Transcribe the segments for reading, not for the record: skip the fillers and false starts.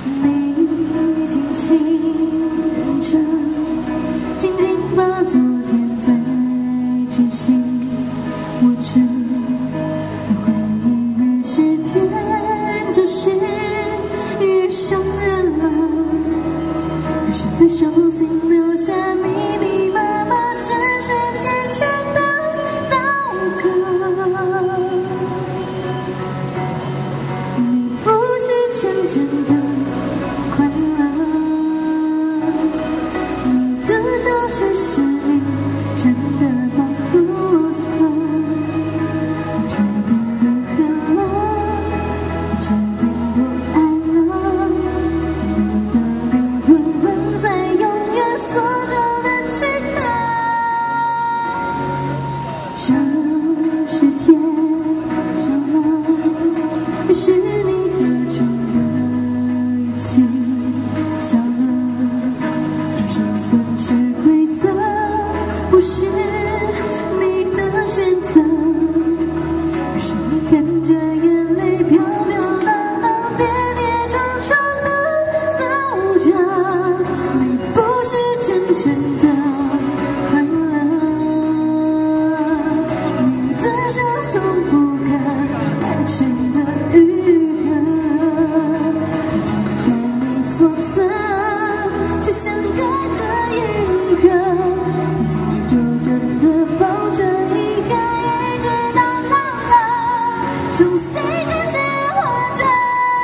你轻轻着，紧紧把昨天在珍惜握着，回忆越是甜，就是越伤人了。越是在手心留下密密麻麻、深深浅浅的刀割。你不是真正的快乐，你的消失是你真的保护色。你决定不恨了，你决定不爱了，你的灵魂困在永远锁着的躯壳。这世界少了是你合成的一切，笑了，人生总是规则，不是你的选择。于是你含着眼泪飘飘荡荡、跌跌撞撞的走着，你不是真正的快乐，你的伤从不可完全的愈合。你就在你左侧，就像盖着银河，你就真的抱着遗憾，一直到老了，重新开始活着。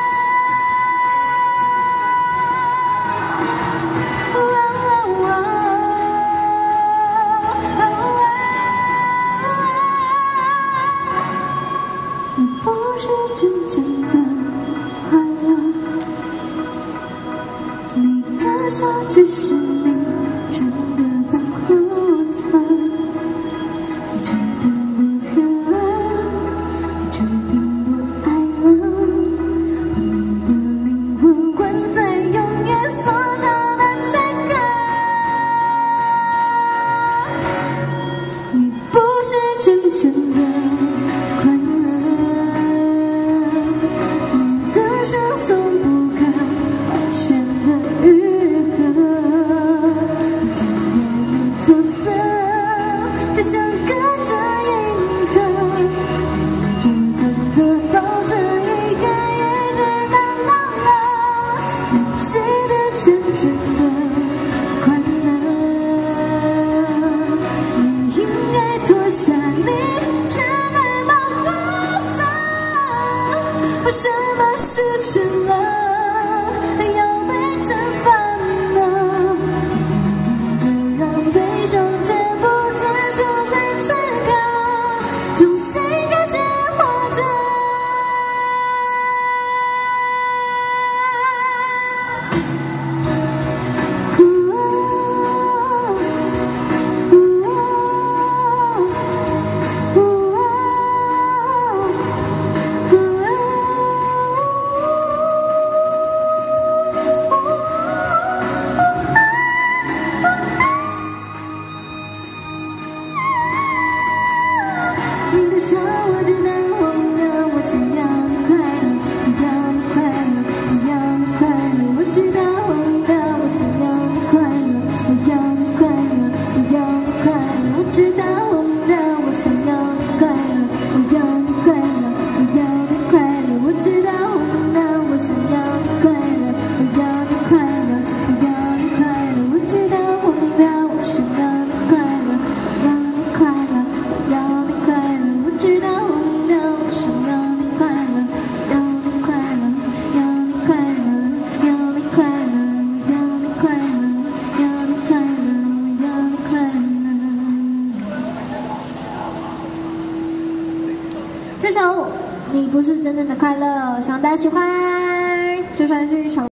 你不是真正的快乐，你的笑只是你真的保护色。你决定不恨了，你决定不爱了，把你的灵魂关在永远锁上的躯壳。你不是真正的快乐，你的伤从不可完全的愈合。你站在你左侧，就像隔着银河，你就真的抱着遗憾，一直到老了，你记得真正的快乐。你应该脱下你真的保护色，为什么失去了要被惩罚呢？就让悲伤全部结束在此刻，重新开始活着。你的笑我知道，我明了，我想要你快乐，我要你快乐，我要你快乐，我知道，我明了，我想要你快乐，我要你快乐，我要你快乐，我知道，我明了，我想要你快乐，我要你快乐，我要你快乐，我知道，我明了，我想要你快乐，我要你快乐，我要你快乐，我知道，我明了，我想要你快乐，我要你快乐，我要你快乐。我知道，我明了，我想要你快乐，要你快乐，要你快乐，要你快乐，要你快乐，要你快乐，我要你快乐。这首《你不是真正的快乐》，希望大家喜欢。这算是一首。